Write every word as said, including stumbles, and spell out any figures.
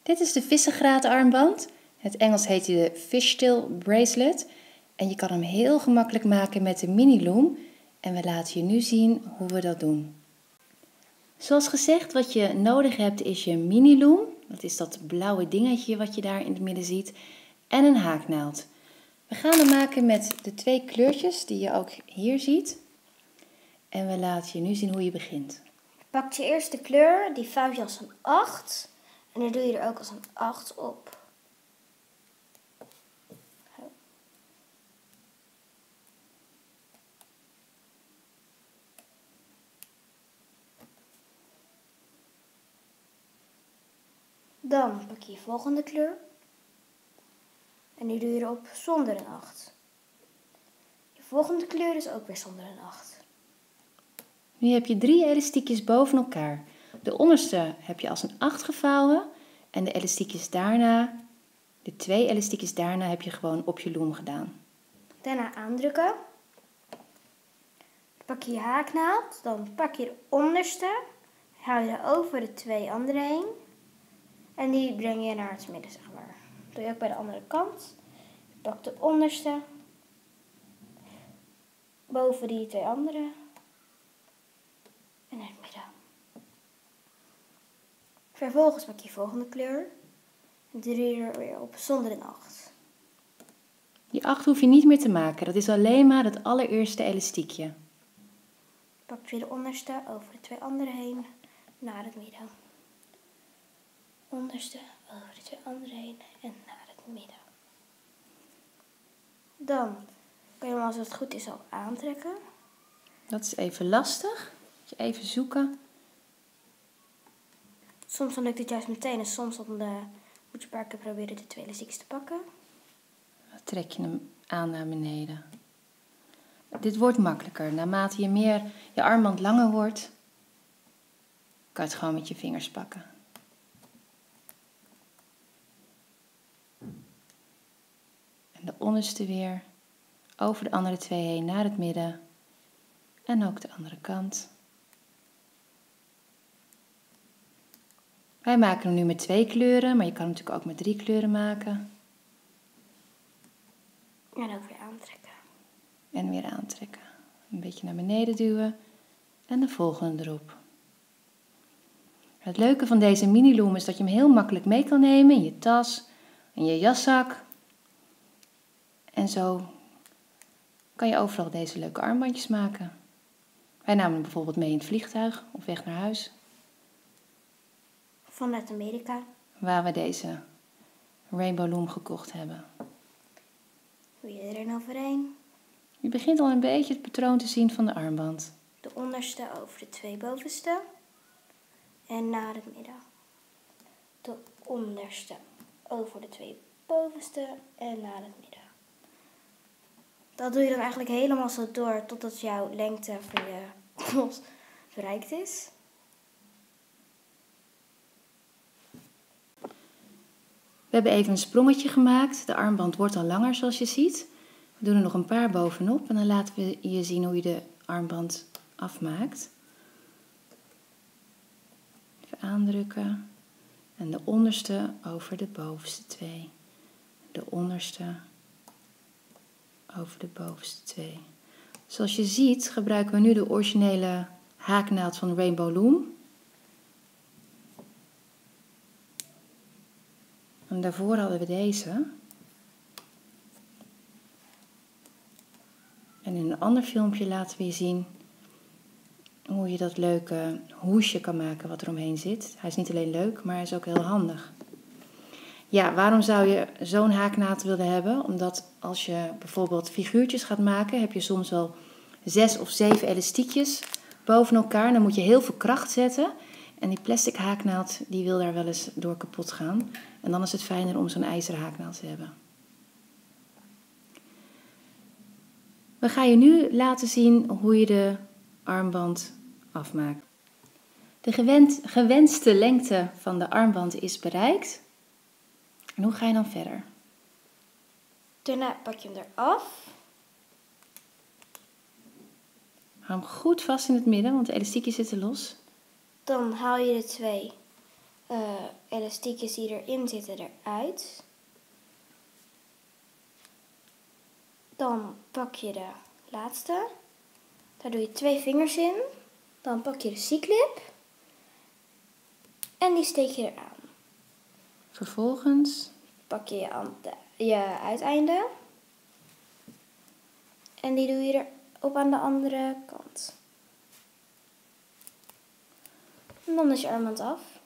Dit is de vissengraatarmband. Het Engels heet hij de fishtail bracelet. En je kan hem heel gemakkelijk maken met de mini loom. En we laten je nu zien hoe we dat doen. Zoals gezegd, wat je nodig hebt is je mini loom. Dat is dat blauwe dingetje wat je daar in het midden ziet. En een haaknaald. We gaan hem maken met de twee kleurtjes die je ook hier ziet. En we laten je nu zien hoe je begint. Pak je eerst de kleur, die vouw je als een acht. En dan doe je er ook als een acht op. Dan pak je je volgende kleur. En die doe je erop zonder een acht. Je volgende kleur is ook weer zonder een acht. Nu heb je drie elastiekjes boven elkaar. De onderste heb je als een acht gevouwen. En de elastiekjes daarna, de twee elastiekjes daarna heb je gewoon op je loom gedaan. Daarna aandrukken. Pak je je haaknaald. Dan pak je de onderste. Haal je er over de twee andere heen. En die breng je naar het midden, zeg maar. Dat doe je ook bij de andere kant. Je pakt de onderste. Boven die twee andere. En naar het midden. Vervolgens pak je je volgende kleur. En doe je er weer op zonder een acht. Die acht hoef je niet meer te maken. Dat is alleen maar het allereerste elastiekje. Pak weer de onderste over de twee andere heen. Naar het midden. Onderste over de twee andere heen en naar het midden. Dan kan je hem als het goed is al aantrekken. Dat is even lastig. Even zoeken. Soms dan lukt het juist meteen en soms dan, uh, moet je een paar keer proberen de twee elastiekjes te pakken. Dan trek je hem aan naar beneden. Dit wordt makkelijker. Naarmate je meer je armband langer wordt, kan je het gewoon met je vingers pakken. En de onderste weer over de andere twee heen naar het midden. En ook de andere kant. Wij maken hem nu met twee kleuren, maar je kan hem natuurlijk ook met drie kleuren maken. En ook weer aantrekken. En weer aantrekken. Een beetje naar beneden duwen. En de volgende erop. Het leuke van deze mini loom is dat je hem heel makkelijk mee kan nemen in je tas, in je jaszak. En zo kan je overal deze leuke armbandjes maken. Wij namen hem bijvoorbeeld mee in het vliegtuig op weg naar huis. Vanuit Amerika. Waar we deze Rainbow Loom gekocht hebben. Doe je er een overheen. Je begint al een beetje het patroon te zien van de armband. De onderste over de twee bovenste. En naar het midden. De onderste over de twee bovenste en naar het midden. Dat doe je dan eigenlijk helemaal zo door totdat jouw lengte van je pols bereikt is. We hebben even een sprongetje gemaakt. De armband wordt al langer zoals je ziet. We doen er nog een paar bovenop en dan laten we je zien hoe je de armband afmaakt. Even aandrukken. En de onderste over de bovenste twee. De onderste over de bovenste twee. Zoals je ziet gebruiken we nu de originele haaknaald van Rainbow Loom. En daarvoor hadden we deze. En in een ander filmpje laten we je zien hoe je dat leuke hoesje kan maken wat er omheen zit. Hij is niet alleen leuk, maar hij is ook heel handig. Ja, waarom zou je zo'n haaknaald willen hebben? Omdat als je bijvoorbeeld figuurtjes gaat maken, heb je soms wel zes of zeven elastiekjes boven elkaar. Dan moet je heel veel kracht zetten. En die plastic haaknaald die wil daar wel eens door kapot gaan. En dan is het fijner om zo'n ijzeren haaknaald te hebben. We gaan je nu laten zien hoe je de armband afmaakt. De gewend, gewenste lengte van de armband is bereikt. En hoe ga je dan verder? Daarna pak je hem eraf. Hou hem goed vast in het midden, want de elastiekjes zitten los. Dan haal je de twee uh, elastiekjes die erin zitten eruit. Dan pak je de laatste. Daar doe je twee vingers in. Dan pak je de C-clip. En die steek je eraan. Vervolgens Pak je je, ante- je uiteinde. En die doe je er op aan de andere kant. En dan is je armband af.